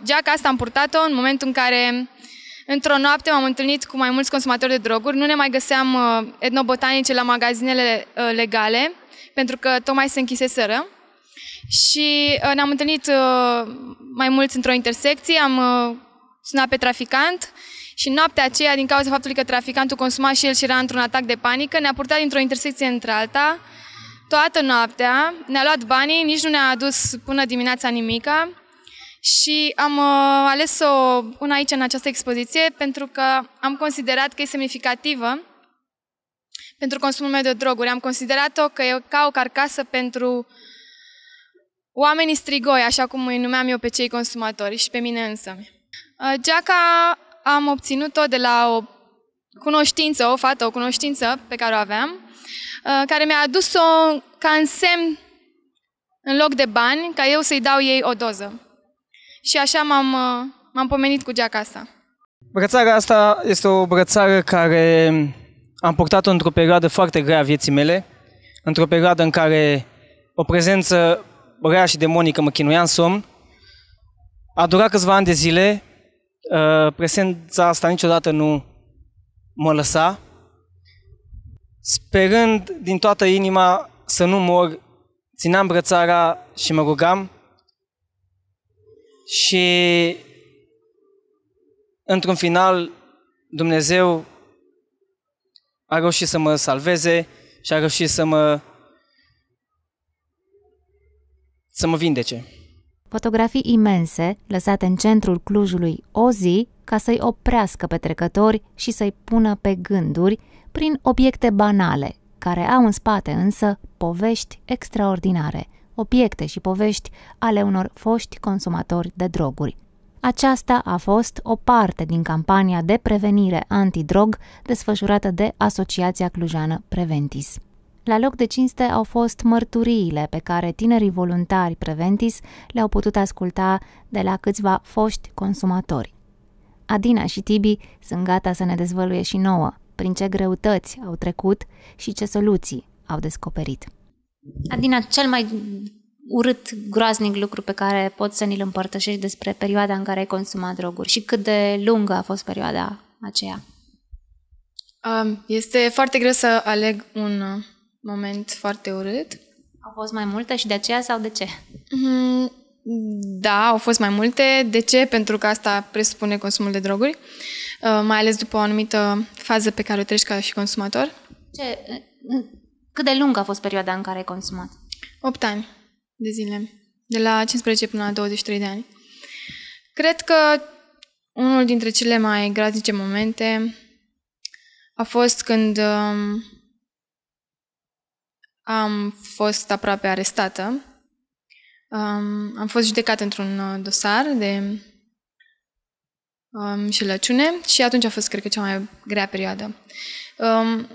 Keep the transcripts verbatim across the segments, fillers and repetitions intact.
geaca asta am purtat-o în momentul în care, într-o noapte, m-am întâlnit cu mai mulți consumatori de droguri. Nu ne mai găseam uh, etnobotanice la magazinele uh, legale, pentru că tocmai se închiseseră. Și uh, ne-am întâlnit uh, mai mulți într-o intersecție, am uh, sunat pe traficant și noaptea aceea, din cauza faptului că traficantul consuma și el și era într-un atac de panică, ne-a purtat dintr-o intersecție într-alta, toată noaptea, ne-a luat banii, nici nu ne-a adus până dimineața nimica și am uh, ales să o pun aici în această expoziție pentru că am considerat că e semnificativă pentru consumul meu de droguri. Am considerat-o că e ca o carcasă pentru oamenii strigoi, așa cum îi numeam eu pe cei consumatori și pe mine însă. Geaca am obținut-o de la o cunoștință, o fată, o cunoștință pe care o aveam, care mi-a adus-o ca în semn, în loc de bani, ca eu să-i dau ei o doză. Și așa m-am, m-am pomenit cu geaca asta. Brățara asta este o brățară care am purtat-o într-o perioadă foarte grea a vieții mele, într-o perioadă în care o prezență rea și demonică mă chinuia în somn. A durat câțiva ani de zile, prezența asta niciodată nu mă lăsa. Sperând din toată inima să nu mor, țineam brățara și mă rugam. Și într-un final Dumnezeu a reușit să mă salveze și a reușit să mă să mă vindece. Fotografii imense, lăsate în centrul Clujului o zi, ca să-i oprească pe trecători și să-i pună pe gânduri prin obiecte banale, care au în spate însă povești extraordinare, obiecte și povești ale unor foști consumatori de droguri. Aceasta a fost o parte din campania de prevenire antidrog desfășurată de Asociația Clujană Preventis. La loc de cinste au fost mărturiile pe care tinerii voluntari Preventis le-au putut asculta de la câțiva foști consumatori. Adina și Tibi sunt gata să ne dezvăluie și nouă prin ce greutăți au trecut și ce soluții au descoperit. Adina, cel mai urât, groaznic lucru pe care poți să ni-l împărtășești despre perioada în care ai consumat droguri și cât de lungă a fost perioada aceea? Este foarte greu să aleg un moment foarte urât. Au fost mai multe și de aceea sau de ce? Da, au fost mai multe. De ce? Pentru că asta presupune consumul de droguri, mai ales după o anumită fază pe care o treci ca și consumator. Ce? Cât de lungă a fost perioada în care ai consumat? opt ani de zile, de la cincisprezece până la douăzeci și trei de ani. Cred că unul dintre cele mai groaznice momente a fost când um, am fost aproape arestată. Um, am fost judecată într-un dosar de um, înșelăciune și atunci a fost, cred că, cea mai grea perioadă. Um,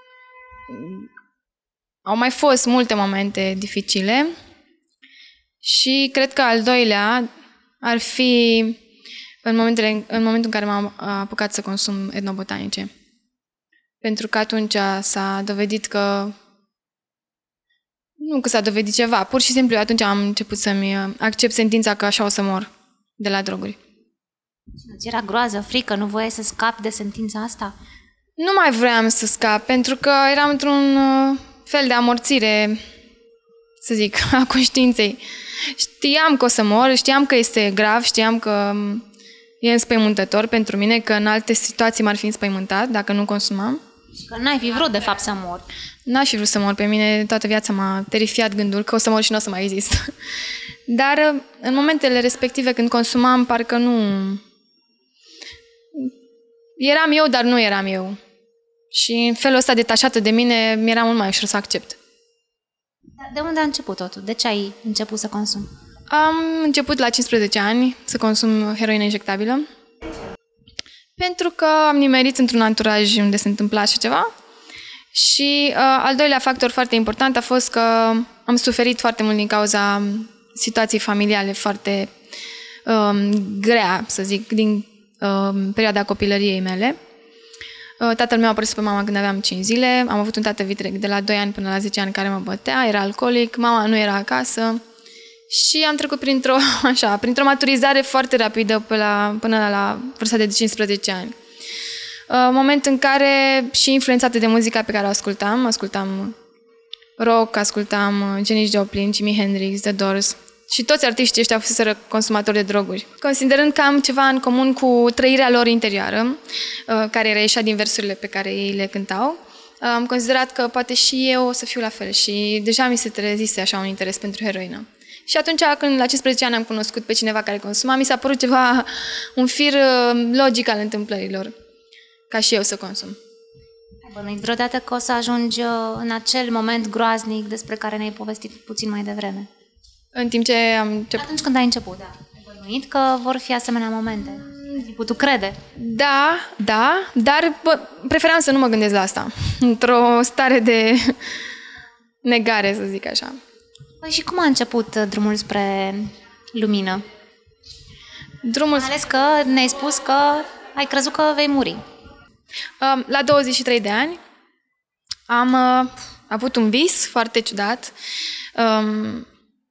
au mai fost multe momente dificile și cred că al doilea ar fi în, momentele, în momentul în care m-am apucat să consum etnobotanice. Pentru că atunci s-a dovedit că nu că s-a dovedit ceva, pur și simplu atunci am început să-mi accept sentința că așa o să mor de la droguri. Îți era groază, frică, nu voiai să scapi de sentința asta? Nu mai vroiam să scap, pentru că eram într-un fel de amorțire, să zic, a conștiinței. Știam că o să mor, știam că este grav, știam că e înspăimântător pentru mine, că în alte situații m-ar fi înspăimântat dacă nu consumam. Că n-ai fi vrut, de fapt, să mor. N-aș fi vrut să mor. Pe mine toată viața m-a terifiat gândul că o să mor și nu o să mai exist. Dar în momentele respective, când consumam, parcă nu... Eram eu, dar nu eram eu. Și în felul ăsta, detașată de mine, mi-era mult mai ușor să accept. De unde a început totul? De ce ai început să consumi? Am început la cincisprezece ani să consum heroină injectabilă. Pentru că am nimerit într-un anturaj unde se întâmpla așa ceva. Și uh, al doilea factor foarte important a fost că am suferit foarte mult din cauza situației familiale foarte uh, grea, să zic, din uh, perioada copilăriei mele. Uh, tatăl meu a părăsit pe mama când aveam cinci zile, am avut un tată vitreg de la doi ani până la zece ani care mă bătea, era alcoolic, mama nu era acasă Și am trecut printr-o, așa, printr-o maturizare foarte rapidă până la, până la vârsta de cincisprezece ani. Moment în care și influențată de muzica pe care o ascultam, ascultam rock, ascultam Janis Joplin, Jimi Hendrix, The Doors și toți artiștii ăștia fuseseră consumatori de droguri. Considerând că am ceva în comun cu trăirea lor interioară, care reieșea din versurile pe care ei le cântau, am considerat că poate și eu o să fiu la fel și deja mi se trezise așa un interes pentru heroină. Și atunci, când la cincisprezece ani am cunoscut pe cineva care consuma, mi s-a părut ceva, un fir logic al întâmplărilor, ca și eu să consum. Ai bănuit vreodată că o să ajungi în acel moment groaznic despre care ne-ai povestit puțin mai devreme? În timp ce am început? Atunci când ai început, da. Ai bănuit că vor fi asemenea momente? Ai putut crede? Da, da, dar bă, preferam să nu mă gândesc la asta. Într-o stare de negare, să zic așa. Păi și cum a început drumul spre lumină? Drumul... Mai ales că ne-ai spus că ai crezut că vei muri. La douăzeci și trei de ani am uh, avut un vis foarte ciudat, um,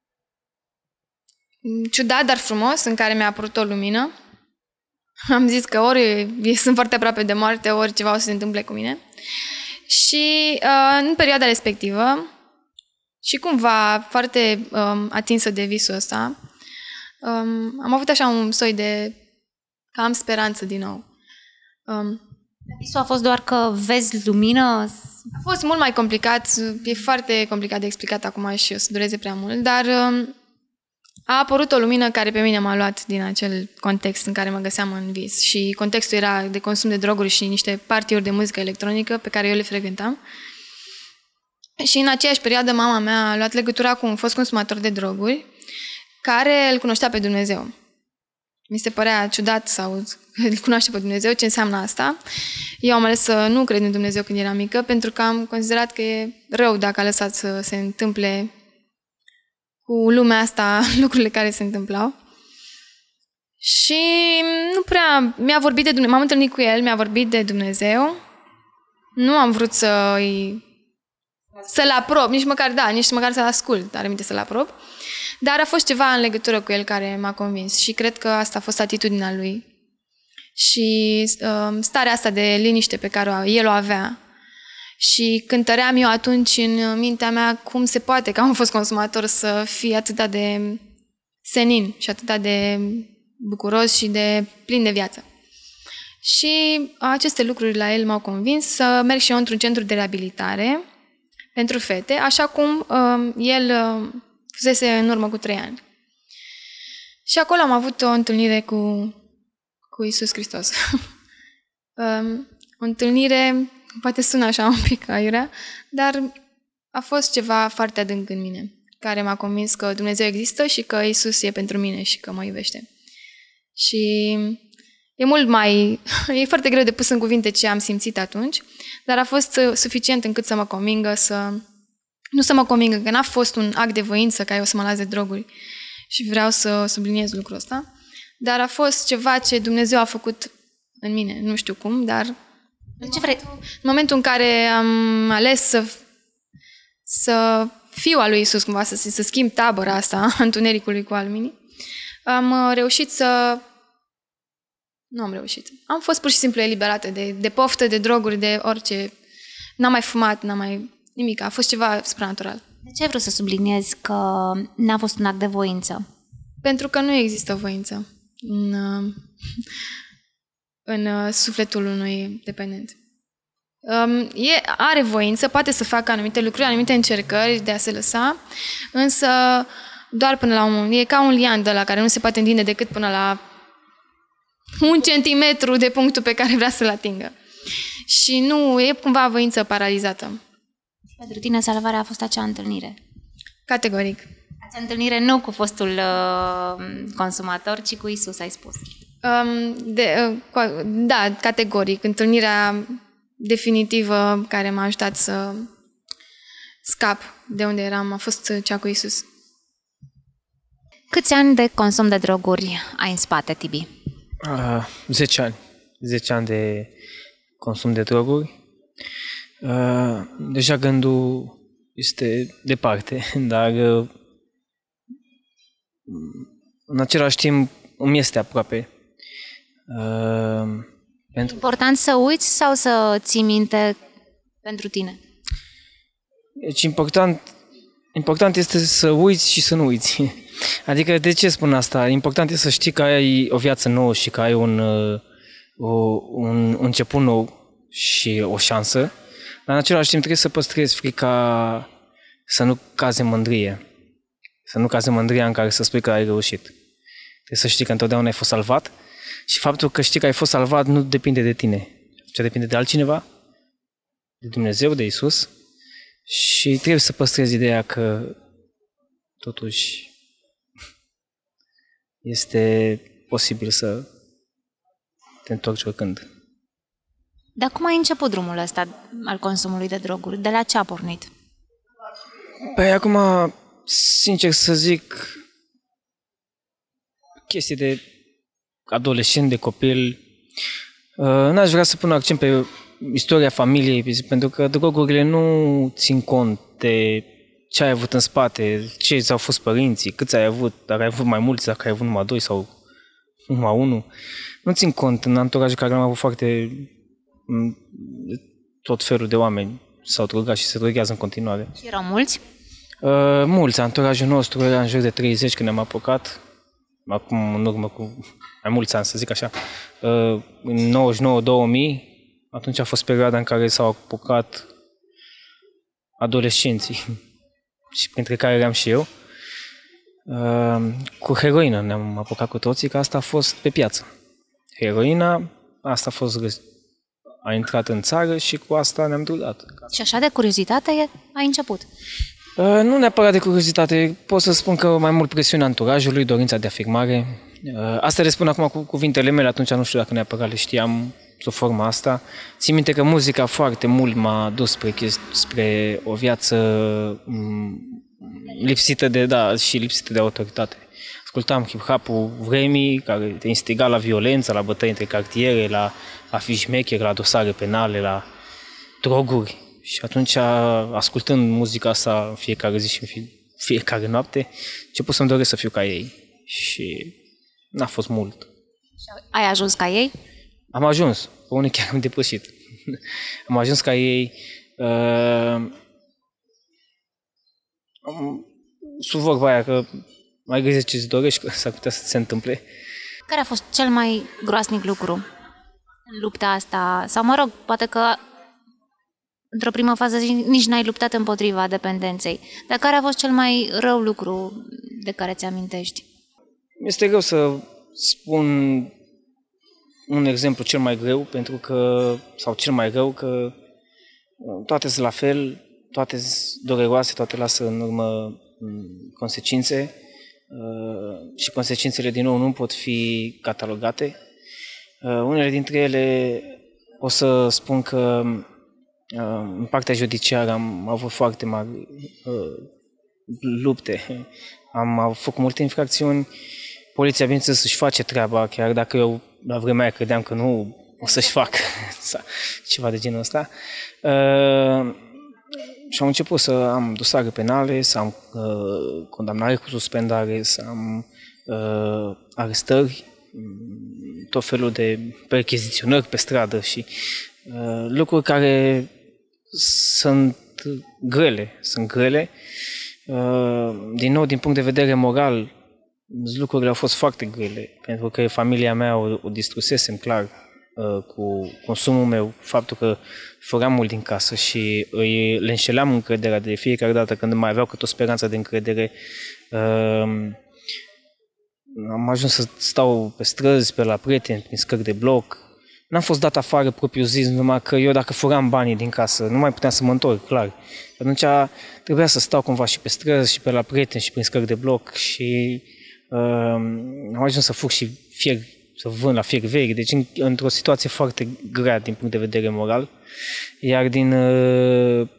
ciudat, dar frumos, în care mi-a apărut o lumină. Am zis că ori sunt foarte aproape de moarte, ori ceva o să se întâmple cu mine. Și uh, în perioada respectivă, și cumva foarte um, atinsă de visul ăsta, um, am avut așa un soi de că am speranță din nou. Um, Visul a fost doar că vezi lumină? A fost mult mai complicat, e foarte complicat de explicat acum și o să dureze prea mult, dar um, a apărut o lumină care pe mine m-a luat din acel context în care mă găseam în vis și contextul era de consum de droguri și niște partiuri de muzică electronică pe care eu le frecventam. Și în aceeași perioadă mama mea a luat legătura cu un fost consumator de droguri care îl cunoștea pe Dumnezeu. Mi se părea ciudat sau îl cunoaște pe Dumnezeu, ce înseamnă asta. Eu am ales să nu cred în Dumnezeu când eram mică, pentru că am considerat că e rău dacă a lăsat să se întâmple cu lumea asta lucrurile care se întâmplau. Și nu prea mi-a vorbit de Dumnezeu, m-am întâlnit cu el, mi-a vorbit de Dumnezeu. Nu am vrut să-i să-l aprob, nici măcar, da, nici măcar să-l ascult, are minte să-l aprob. Dar a fost ceva în legătură cu el care m-a convins și cred că asta a fost atitudinea lui. Și uh, starea asta de liniște pe care el o avea. Și cântăream eu atunci în mintea mea cum se poate ca un fost consumator să fie atât de senin și atât de bucuros și de plin de viață. Și aceste lucruri la el m-au convins să merg și eu într-un centru de reabilitare pentru fete, așa cum uh, el uh, fusese în urmă cu trei ani. Și acolo am avut o întâlnire cu, cu Iisus Hristos. um, o întâlnire, poate sună așa un pic aiurea, dar a fost ceva foarte adânc în mine, care m-a convins că Dumnezeu există și că Iisus e pentru mine și că mă iubește. Și e mult mai... e foarte greu de pus în cuvinte ce am simțit atunci, dar a fost suficient încât să mă convingă să... Nu să mă convingă, că n-a fost un act de voință ca eu să mă las de droguri și vreau să subliniez lucrul ăsta, dar a fost ceva ce Dumnezeu a făcut în mine. Nu știu cum, dar... Ce vrei? În momentul în care am ales să, să fiu al lui Iisus, cumva, să, să schimb tabăra asta a întunericului cu al minii, am reușit să... Nu am reușit. Am fost pur și simplu eliberată de, de poftă, de droguri, de orice. N-am mai fumat, n-am mai... nimic. A fost ceva supranatural. De ce ai vrut să subliniezi că n-a fost un act de voință? Pentru că nu există voință în, în sufletul unui dependent. E, are voință, poate să facă anumite lucruri, anumite încercări de a se lăsa, însă doar până la un... E ca un lian de la care nu se poate întinde decât până la un centimetru de punctul pe care vrea să-l atingă. Și nu, e cumva voință paralizată. Pentru tine salvarea a fost acea întâlnire? Categoric. Acea întâlnire nu cu fostul uh, consumator, ci cu Iisus, ai spus. Um, de, uh, da, categoric. Întâlnirea definitivă care m-a ajutat să scap de unde eram a fost cea cu Iisus. Câți ani de consum de droguri ai în spate, Tibi? Uh, zece ani. zece ani de consum de droguri. Uh, deja gândul este departe, dar uh, în același timp îmi este aproape. Uh, pentru... Important să uiți sau să ții minte pentru tine? Deci important, important este să uiți și să nu uiți. Adică de ce spun asta? Important este să știi că ai o viață nouă și că ai un, o, un, un început nou și o șansă, dar în același timp trebuie să păstrezi frica să nu cazi în mândrie. Să nu cazi în mândria în care să spui că ai reușit. Trebuie să știi că întotdeauna ai fost salvat și faptul că știi că ai fost salvat nu depinde de tine. Ce depinde de altcineva, de Dumnezeu, de Isus, și trebuie să păstrezi ideea că totuși este posibil să te întorci oricând. Dar cum ai început drumul ăsta al consumului de droguri? De la ce a pornit? Păi acum, sincer să zic, chestii de adolescent, de copil, n-aș vrea să pun accent pe istoria familiei, pentru că drogurile nu țin cont de ce ai avut în spate, ce ți-au fost părinții, câți ai avut, dacă ai avut mai mulți, dacă ai avut numai doi sau numai unul. Nu țin cont în anturajul care am avut foarte tot felul de oameni s-au drogat și se droghează în continuare. Și erau mulți? Uh, mulți. Anturajul nostru era în jur de treizeci când ne-am apucat. Acum, în urmă cu mai mulți ani, să zic așa. Uh, în nouăzeci și nouă două mii, atunci a fost perioada în care s-au apucat adolescenții, și printre care eram și eu. Uh, cu heroină ne-am apucat cu toții, că asta a fost pe piață. Heroina, asta a fost, a intrat în țară și cu asta ne-am drogat. Și așa de curiozitate ai început? Uh, nu neapărat de curiozitate, pot să spun că mai mult presiunea anturajului, dorința de afirmare. Uh, asta le spun acum cu cuvintele mele, atunci nu știu dacă neapărat le știam sub forma asta. Țin minte că muzica foarte mult m-a dus spre, spre o viață m- lipsită de, da, și lipsită de autoritate. Ascultam hip-hop-ul vremii, care te instiga la violență, la bătăi între cartiere, la, la fișmecheri, la dosare penale, la droguri. Și atunci, ascultând muzica asta în fiecare zi și în fiecare noapte, început să-mi doresc să fiu ca ei. Și n-a fost mult. Ai ajuns ca ei? Am ajuns. Pe unii chiar am depășit. Am ajuns ca ei. Uh, sub vorba aia că mai găsești ce-ți dorești, că s-ar putea să se întâmple. Care a fost cel mai groasnic lucru în lupta asta? Sau, mă rog, poate că într-o primă fază nici n-ai luptat împotriva dependenței. Dar care a fost cel mai rău lucru de care ți-amintești? Este greu să spun un exemplu cel mai greu, pentru că, sau cel mai rău, că toate sunt la fel, toate sunt dureroase, toate lasă în urmă consecințe și consecințele din nou nu pot fi catalogate. Unele dintre ele o să spun că în partea judiciară am avut foarte mari lupte, am făcut multe infracțiuni, poliția, bineînțeles, să-și face treaba, chiar dacă eu la vremea aia credeam că nu o să-și facă ceva de genul ăsta. Uh, și am început să am dosare penale, să am uh, condamnare cu suspendare, să am uh, arestări, tot felul de percheziționări pe stradă și uh, lucruri care sunt grele, sunt grele. Uh, din nou, din punct de vedere moral, lucrurile au fost foarte grele, pentru că familia mea o, o distrusesem clar uh, cu consumul meu, faptul că furam mult din casă și îi, le înșelam încrederea de fiecare dată când mai aveau cât o speranță de încredere. Uh, am ajuns să stau pe străzi, pe la prieteni, prin scări de bloc. N-am fost dat afară propriu zis, numai că eu dacă furam banii din casă, nu mai puteam să mă întorc, clar. Atunci trebuia să stau cumva și pe străzi, și pe la prieteni, și prin scări de bloc și uh, am ajuns să fug și fier, să vând la fier vechi, deci în, într-o situație foarte grea din punct de vedere moral. Iar din uh,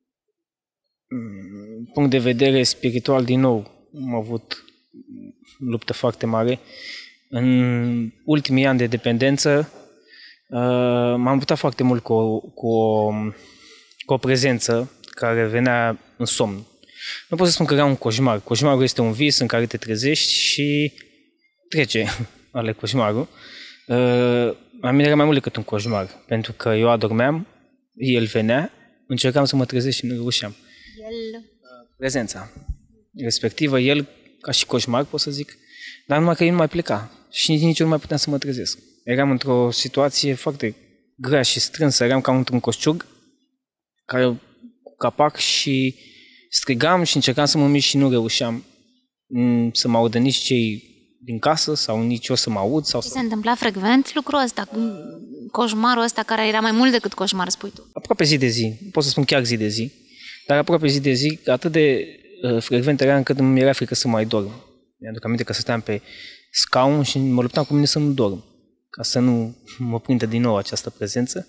punct de vedere spiritual, din nou, am avut luptă foarte mare. În ultimii ani de dependență, Uh, m-am luptat foarte mult cu o, cu, o, cu o prezență care venea în somn. Nu pot să spun că era un coșmar. Coșmarul este un vis în care te trezești și trece ale coșmarul. Uh, la mine era mai mult decât un coșmar, pentru că eu adormeam, el venea, încercam să mă trezesc și nu reușeam. El... Prezența respectivă, el ca și coșmar, pot să zic, dar numai că el nu mai pleca și nici eu nu mai puteam să mă trezesc. Eram într-o situație foarte grea și strânsă, eram ca într-un coșciug care cu capac și strigam și încercam să mă mișc și nu reușeam să mă audă nici cei din casă sau nici eu să mă aud. Sau Ce să... se întâmpla frecvent lucrul ăsta, coșmarul ăsta care era mai mult decât coșmar, spui tu? Aproape zi de zi, pot să spun chiar zi de zi, dar aproape zi de zi, atât de uh, frecvent era încât îmi era frică să mai dorm. Mi-aduc aminte că stăteam pe scaun și mă luptam cu mine să nu dorm, ca să nu mă prindă din nou această prezență.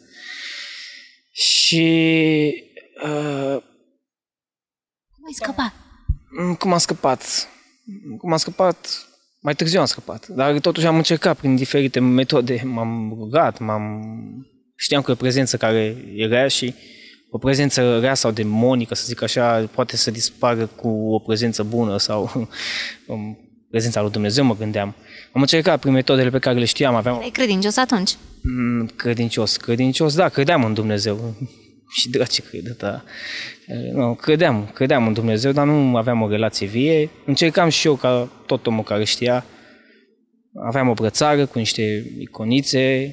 Și... Uh, Cum ai scăpat? Cum am scăpat? Cum am scăpat? Mai târziu am scăpat, dar totuși am încercat prin diferite metode, m-am rugat, m-am... știam că o prezență care era și o prezență rea sau demonică, să zic așa, poate să dispară cu o prezență bună sau prezența lui Dumnezeu, mă gândeam. Am încercat prin metodele pe care le știam. Aveam... Erai credincios atunci? Credincios, credincios, da, credeam în Dumnezeu. Și de ce crede, da. Nu, credeam, credeam în Dumnezeu, dar nu aveam o relație vie. Încercam și eu, ca tot omul care știa, aveam o brățară cu niște iconițe,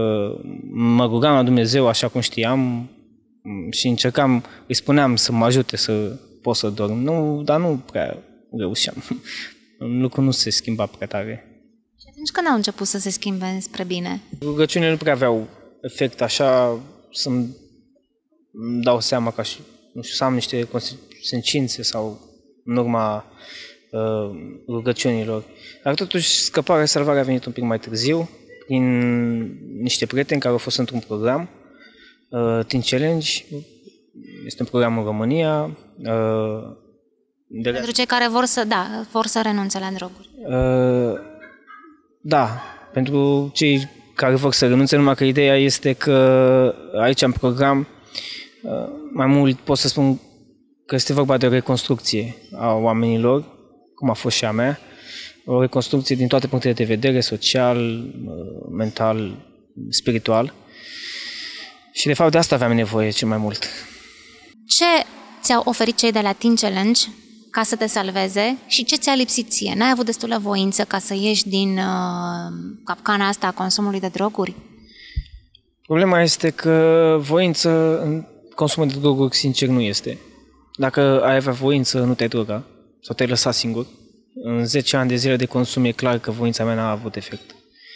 mă rugam la Dumnezeu așa cum știam și încercam, îi spuneam să mă ajute să pot să dorm. Nu, dar nu prea reușeam. Lucrul nu se schimba prea tare. Și atunci când au început să se schimbe spre bine? Rugăciunile nu prea aveau efect așa să-mi dau seama ca și, nu știu, să am niște consecințe sau în urma uh, rugăciunilor. Dar totuși scăparea, salvarea a venit un pic mai târziu, prin niște prieteni care au fost într-un program, uh, Teen Challenge, este un program în România. Uh, de Pentru cei care vor să, da, vor să renunțe la droguri. Uh, da, pentru cei care vor să renunțe, numai că ideea este că aici în program mai mult pot să spun că este vorba de o reconstrucție a oamenilor, cum a fost și a mea, o reconstrucție din toate punctele de vedere, social, mental, spiritual. Și de fapt de asta aveam nevoie cel mai mult. Ce ți-au oferit cei de la Teen Challenge ca să te salveze și ce ți-a lipsit ție? N-ai avut destulă voință ca să ieși din uh, capcana asta a consumului de droguri? Problema este că voință în consumul de droguri, sincer, nu este. Dacă ai avea voință, nu te-ai droga sau te-ai lăsat singur. În zece ani de zile de consum e clar că voința mea n-a avut efect.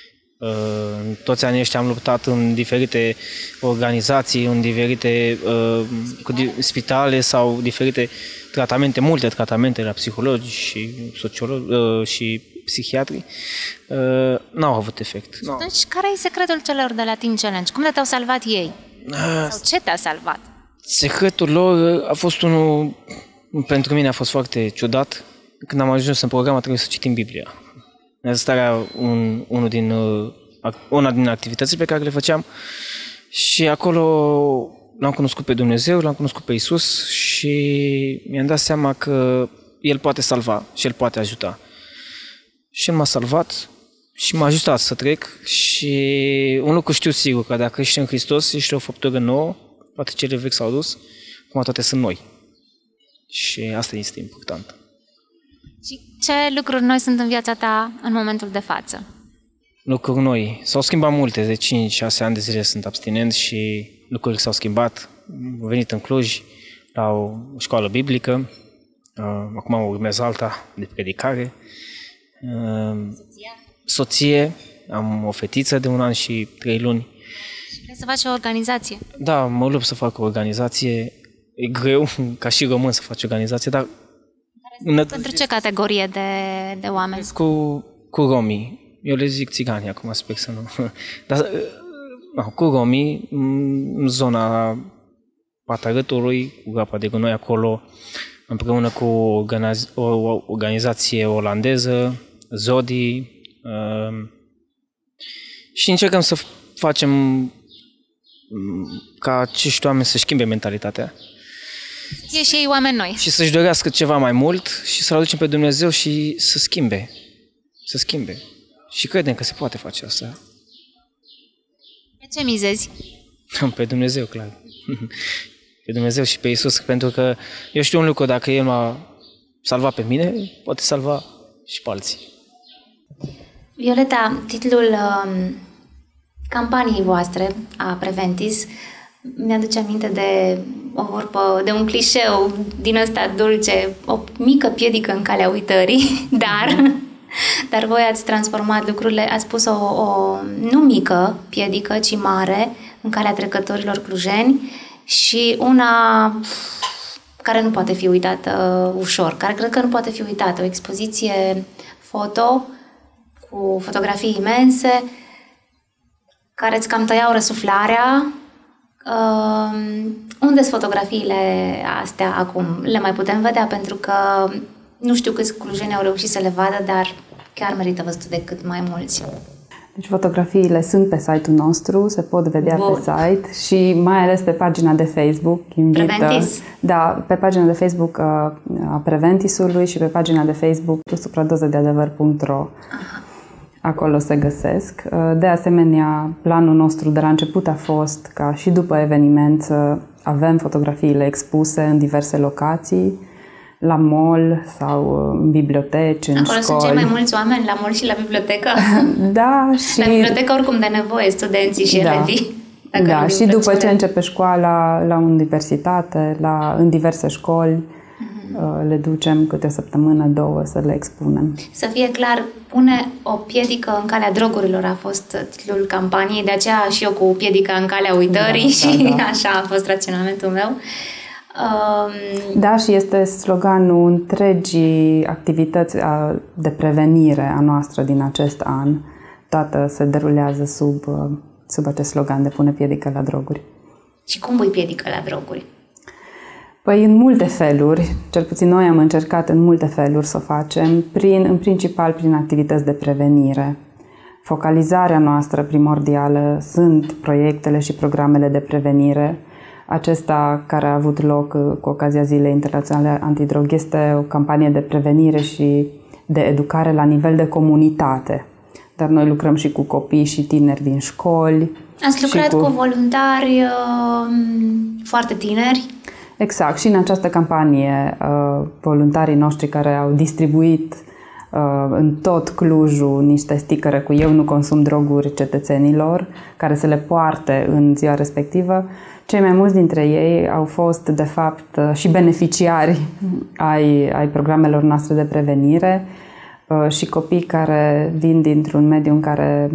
În toți anii ăștia am luptat în diferite organizații, în diferite uh, spitale sau diferite tratamente, multe tratamente la psihologi și sociologi uh, și psihiatri, uh, n-au avut efect. Și atunci, care e secretul celor de la Teen Challenge? Cum de te-au salvat ei? Uh, Sau ce te-a salvat? Secretul lor a fost unul, pentru mine a fost foarte ciudat. Când am ajuns în program a trebuit să citim Biblia. Asta era un, unul din, una din activitățile pe care le făceam și acolo l-am cunoscut pe Dumnezeu, l-am cunoscut pe Iisus și mi-am dat seama că El poate salva și El poate ajuta. Și El m-a salvat și m-a ajutat să trec și un lucru știu sigur, că dacă ești în Hristos, ești o făptură nouă, toate cele vechi s-au dus, acum toate sunt noi. Și asta este important. Și ce lucruri noi sunt în viața ta în momentul de față? Lucruri noi. S-au schimbat multe, de cinci șase ani de zile sunt abstinent și lucrurile s-au schimbat. Am venit în Cluj la o școală biblică, acum urmez alta de predicare. Soția? Soție, am o fetiță de un an și trei luni. Și vrei să faci o organizație? Da, mă lupt să fac o organizație. E greu, ca și român, să faci organizație, dar... Pentru ce categorie de, de oameni? Cu, cu romii. Eu le zic țigani acum, sper să nu. Dar cu romii, în zona Patarătului, cu groapa de gunoi acolo, împreună cu o, organiz- o organizație olandeză, Zodi, uh, și încercăm să facem ca acești oameni să schimbe mentalitatea. fie și ei oameni noi. Și să-și dorească ceva mai mult și să-L aducem pe Dumnezeu și să schimbe. Să schimbe. Și credem că se poate face asta. Pe ce mizezi? Pe Dumnezeu, clar. Pe Dumnezeu și pe Iisus, pentru că eu știu un lucru, dacă El m-a salvat pe mine, poate salva și pe alții. Violeta, titlul um, campaniei voastre a Preventis mi-aduce aminte de o vorbă, de un clișeu din ăsta dulce, o mică piedică în calea uitării, dar, dar voi ați transformat lucrurile, ați pus o, o nu mică piedică, ci mare, în calea trecătorilor clujeni și una care nu poate fi uitată ușor, care cred că nu poate fi uitată, o expoziție foto cu fotografii imense care îți cam tăiau răsuflarea. Uh, unde sunt fotografiile astea acum? Le mai putem vedea pentru că nu știu câți clujeni au reușit să le vadă, dar chiar merită văzut de cât mai mulți. Deci fotografiile sunt pe site-ul nostru, se pot vedea Bun. pe site și mai ales pe pagina de Facebook. Invită, Preventis? Da, pe pagina de Facebook a Preventisului și pe pagina de Facebook supradozadeadevăr punct ro. Acolo se găsesc. De asemenea, planul nostru de la început a fost ca și după eveniment să avem fotografiile expuse în diverse locații, la mall sau în biblioteci, în Acolo școli. sunt cei mai mulți oameni, la mall și la bibliotecă? Da, și... La bibliotecă oricum de nevoie, studenții și da. elevii. Da, și după ce începe școala, la universitate, la, în diverse școli, uh-huh. le ducem câte o săptămână, două să le expunem. Să fie clar, pune o piedică în calea drogurilor a fost titlul campaniei, de aceea și eu cu piedica în calea uitării da, și da, da. așa a fost raționamentul meu. Um... Da, și este sloganul întregii activități de prevenire a noastră din acest an. Toată se derulează sub, sub acest slogan de pune piedică la droguri. Și cum pui piedică la droguri? Păi în multe feluri, cel puțin noi am încercat în multe feluri să o facem, prin, în principal prin activități de prevenire. Focalizarea noastră primordială sunt proiectele și programele de prevenire. Acesta care a avut loc cu ocazia Zilei Internaționale Antidrog este o campanie de prevenire și de educare la nivel de comunitate. Dar noi lucrăm și cu copii și tineri din școli. Ați lucrat cu... cu voluntari uh, foarte tineri? Exact. Și în această campanie uh, voluntarii noștri care au distribuit uh, în tot Clujul niște sticăre cu eu nu consum droguri cetățenilor, care să le poarte în ziua respectivă, cei mai mulți dintre ei au fost, de fapt, și beneficiari ai, ai programelor noastre de prevenire și copii care vin dintr-un mediu în care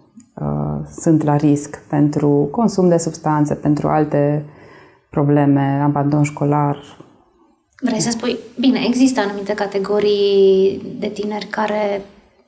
uh, sunt la risc pentru consum de substanțe, pentru alte probleme, abandon școlar. Vrei să spui, bine, există anumite categorii de tineri care,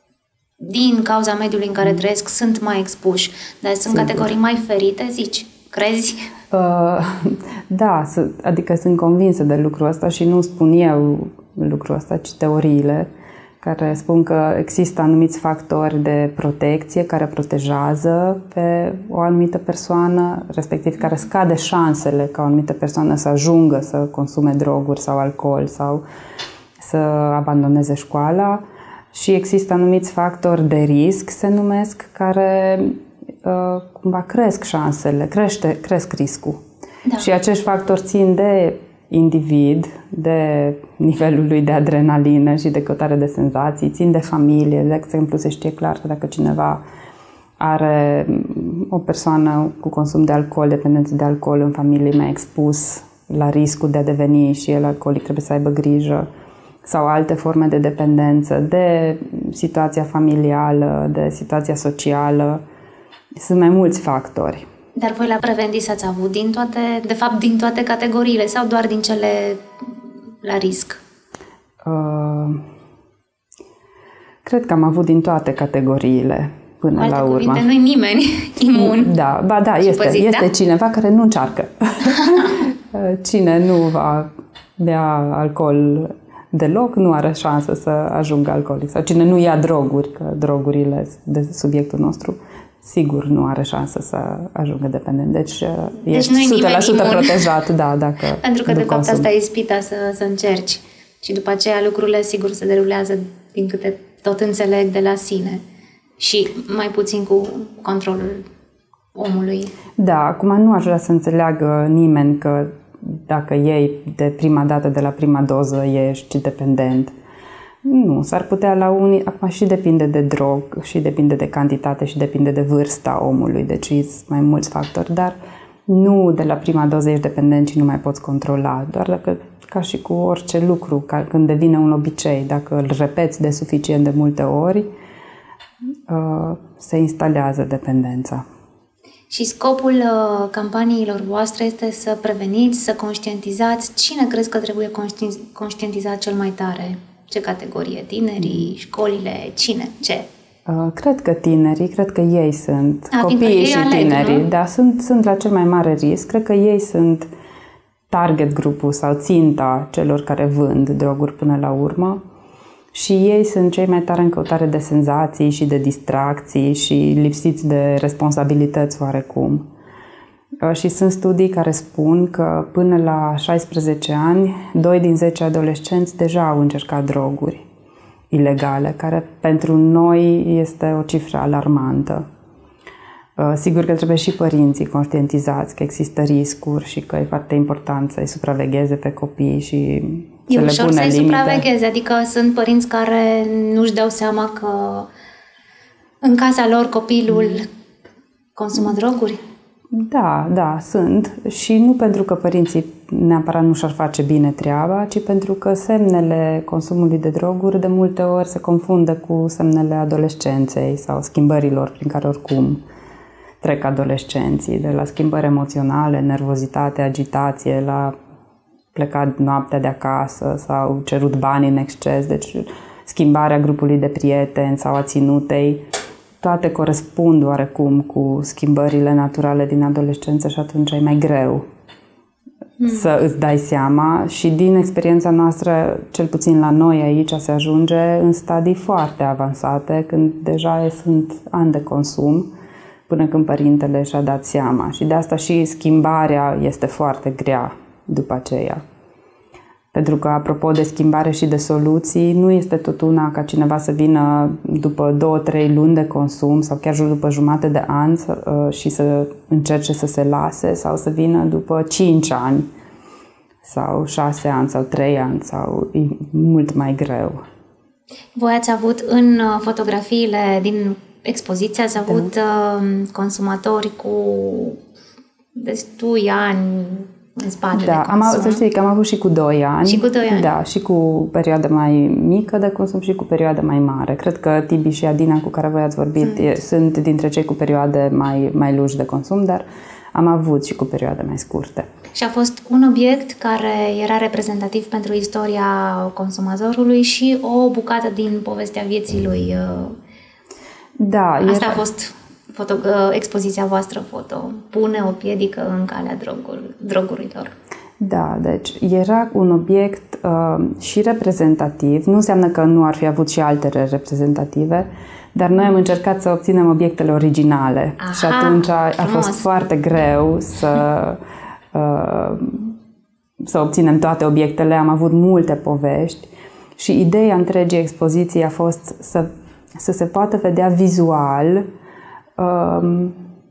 din cauza mediului în care trăiesc, sunt mai expuși, dar sunt Sigur. categorii mai ferite, zici? Crezi? Uh, da, adică sunt convinsă de lucrul ăsta și nu spun eu lucrul ăsta, ci teoriile care spun că există anumiți factori de protecție care protejează pe o anumită persoană, respectiv care scade șansele ca o anumită persoană să ajungă să consume droguri sau alcool sau să abandoneze școala, și există anumiți factori de risc, se numesc, care uh, cumva cresc șansele, crește, cresc riscul. Da. Și acești factori țin de individ, de nivelul lui de adrenalină și de căutare de senzații, țin de familie. De exemplu, se știe clar că dacă cineva are o persoană cu consum de alcool, dependență de alcool în familie, mai expus la riscul de a deveni și el alcoolic, trebuie să aibă grijă, sau alte forme de dependență, de situația familială, de situația socială. Sunt mai mulți factori. Dar voi la Preventis ați avut din toate, de fapt din toate categoriile sau doar din cele la risc? Uh, cred că am avut din toate categoriile până Cu alte la urmă. cuvinte, nu-i nimeni imun. Da, ba da, este, păzit, este da? cineva care nu încearcă. Cine nu va bea alcool deloc, nu are șansă să ajungă alcoolic. Sau cine nu ia droguri, că drogurile de subiectul nostru, sigur nu are șansă să ajungă dependent. Deci, deci ești nu-i o sută la sută imun. protejat, da, dacă Pentru că, de fapt, consum. asta e ispita să, să încerci. Și după aceea lucrurile, sigur, se derulează, din câte tot înțeleg, de la sine. Și mai puțin cu controlul omului. Da, acum nu aș vrea să înțeleagă nimeni că dacă iei de prima dată, de la prima doză, ești dependent. Nu, s-ar putea la unii, acum și depinde de drog, și depinde de cantitate, și depinde de vârsta omului, deci sunt mai mulți factori, dar nu de la prima doză ești dependent și nu mai poți controla, doar dacă, ca și cu orice lucru, ca când devine un obicei, dacă îl repeți de suficient de multe ori, se instalează dependența. Și scopul uh, campaniilor voastre este să preveniți, să conștientizați. Cine crezi că trebuie conști- conștientizat cel mai tare? Ce categorie? Tinerii, școlile? Cine? Ce? Uh, cred că tinerii, cred că ei sunt, A, copiii și aleg, tinerii, nu? da, sunt, sunt la cel mai mare risc. Cred că ei sunt target grupul sau ținta celor care vând droguri până la urmă. Și ei sunt cei mai tare în căutare de senzații și de distracții și lipsiți de responsabilități oarecum. Și sunt studii care spun că până la șaisprezece ani, doi din zece adolescenți deja au încercat droguri ilegale, care pentru noi este o cifră alarmantă. Sigur că trebuie și părinții conștientizați că există riscuri și că e foarte important să-i supravegheze pe copii și E să ușor le pune să-i limite. supravegheze, adică sunt părinți care nu-și dau seama că în casa lor copilul consumă droguri? Da, da, sunt. Și nu pentru că părinții neapărat nu și-ar face bine treaba, ci pentru că semnele consumului de droguri de multe ori se confundă cu semnele adolescenței sau schimbărilor prin care oricum trec adolescenții, de la schimbări emoționale, nervozitate, agitație, la plecat noaptea de acasă sau cerut bani în exces, deci schimbarea grupului de prieteni sau a ținutei, toate corespund oarecum cu schimbările naturale din adolescență și atunci e mai greu mm. să îți dai seama și din experiența noastră, cel puțin la noi aici, se ajunge în stadii foarte avansate, când deja sunt ani de consum, până când părintele și-a dat seama. Și de asta și schimbarea este foarte grea după aceea. Pentru că, apropo de schimbare și de soluții, nu este tot una ca cineva să vină după două, trei luni de consum sau chiar după jumătate de an și să încerce să se lase sau să vină după cinci ani sau șase ani sau trei ani sau e mult mai greu. Voi ați avut în fotografiile din expoziție, ați avut da. consumatori cu destui ani în spate da, de consum. Am, să știi că am avut și cu doi ani. Și cu doi ani. Da, și cu perioadă mai mică de consum și cu perioadă mai mare. Cred că Tibi și Adina, cu care voi ați vorbit, sunt, e, sunt dintre cei cu perioade mai, mai lungi de consum, dar am avut și cu perioade mai scurte. Și a fost un obiect care era reprezentativ pentru istoria consumatorului și o bucată din povestea vieții lui. Da, Asta era... a fost foto, expoziția voastră foto. Pune o piedică în calea droguri, drogurilor. Da, deci era un obiect uh, și reprezentativ. Nu înseamnă că nu ar fi avut și altele reprezentative, dar noi am încercat să obținem obiectele originale. Aha, și atunci a, a fost foarte greu să, uh, să obținem toate obiectele. Am avut multe povești și ideea întregii expoziții a fost să, să se poată vedea vizual uh,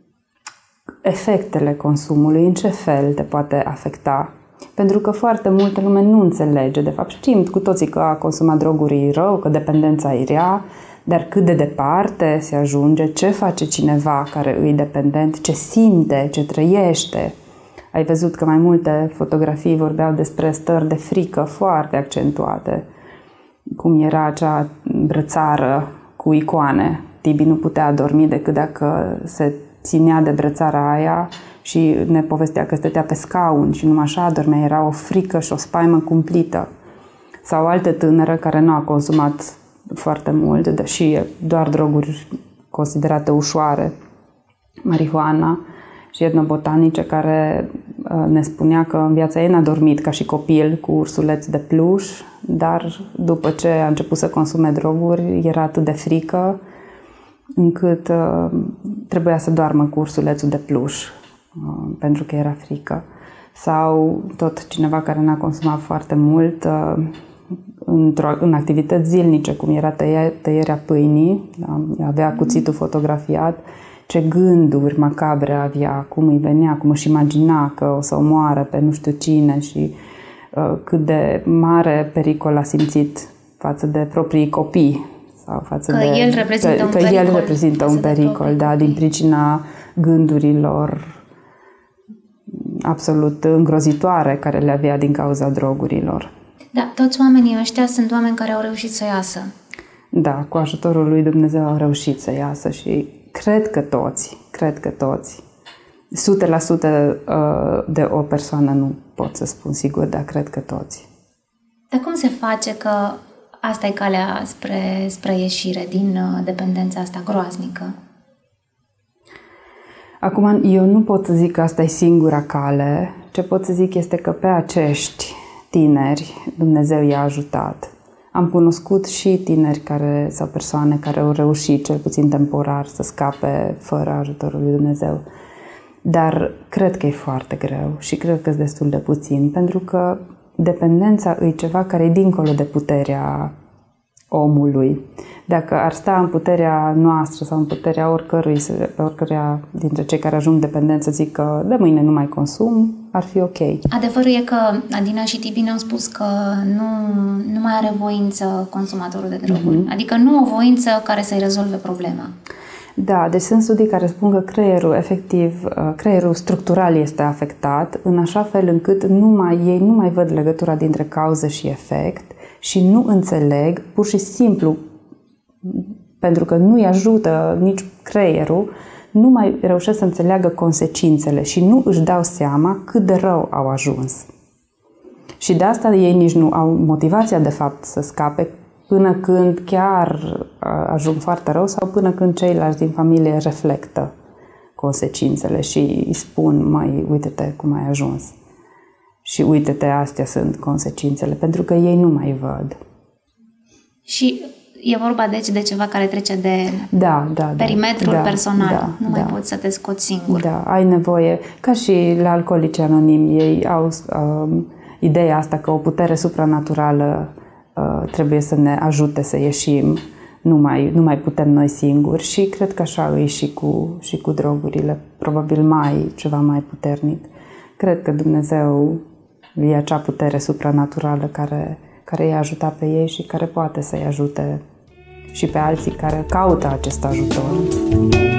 efectele consumului, în ce fel te poate afecta. Pentru că foarte multă lume nu înțelege. De fapt, știm cu toții că a consumat droguri e rău, că dependența e rea, dar cât de departe se ajunge, ce face cineva care îi dependent, ce simte, ce trăiește. Ai văzut că mai multe fotografii vorbeau despre stări de frică foarte accentuate. Cum era acea brățară cu icoane. Tibi nu putea dormi decât dacă se ținea de brățara aia și ne povestea că stătea pe scaun și numai așa dormea. Era o frică și o spaimă cumplită. Sau altă tânără care nu a consumat foarte mult, deși doar droguri considerate ușoare, marihuana și etnobotanice, care ne spunea că în viața ei n-a dormit ca și copil cu ursuleți de pluș, dar după ce a început să consume droguri era atât de frică încât trebuia să doarmă cu ursulețul de pluș pentru că era frică. Sau tot cineva care n-a consumat foarte mult într-o, în activități zilnice, cum era tăia, tăierea pâinii, da? Avea cuțitul fotografiat, ce gânduri macabre avea, cum îi venea, cum își imagina că o să omoară pe nu știu cine și uh, cât de mare pericol a simțit față de proprii copii. Sau față că de, el reprezintă că, un că pericol. el reprezintă un pericol, da, din pricina gândurilor absolut îngrozitoare care le avea din cauza drogurilor. Da, toți oamenii ăștia sunt oameni care au reușit să iasă. Da, cu ajutorul lui Dumnezeu au reușit să iasă și cred că toți, cred că toți. o sută la sută de o persoană nu pot să spun sigur, dar cred că toți. Dar cum se face că asta e calea spre, spre ieșire din dependența asta groaznică? Acum, eu nu pot să zic că asta e singura cale. Ce pot să zic este că pe acești tineri Dumnezeu i-a ajutat. Am cunoscut și tineri care, sau persoane care au reușit, cel puțin temporar, să scape fără ajutorul lui Dumnezeu. Dar cred că e foarte greu și cred că e destul de puțin, pentru că dependența e ceva care e dincolo de puterea omului. Dacă ar sta în puterea noastră sau în puterea oricărui, oricăruia dintre cei care ajung dependenți să zic că de mâine nu mai consum, ar fi ok. Adevărul e că Adina și Tibi ne-au spus că nu, nu mai are voință consumatorul de droguri. Mm-hmm. Adică nu o voință care să-i rezolve problema. Da, deci sunt studii care spun că creierul, efectiv, creierul structural este afectat în așa fel încât nu mai, ei nu mai văd legătura dintre cauză și efect și nu înțeleg, pur și simplu, pentru că nu-i ajută nici creierul, nu mai reușesc să înțeleagă consecințele și nu își dau seama cât de rău au ajuns. Și de asta ei nici nu au motivația, de fapt, să scape până când chiar ajung foarte rău sau până când ceilalți din familie reflectă consecințele și îi spun, mai uite-te cum ai ajuns. Și uite-te, astea sunt consecințele, pentru că ei nu mai văd. Și e vorba deci de ceva care trece de da, da, perimetrul da, personal. Da, nu da. mai poți să te scoți singur. Da, ai nevoie, ca și la Alcoolici Anonimi, ei au um, ideea asta că o putere supranaturală uh, trebuie să ne ajute să ieșim. Nu mai, nu mai putem noi singuri și cred că așa e și cu, și cu drogurile. Probabil mai ceva mai puternic. Cred că Dumnezeu e acea putere supranaturală care, care i-a ajutat pe ei și care poate să-i ajute și pe alții care caută acest ajutor.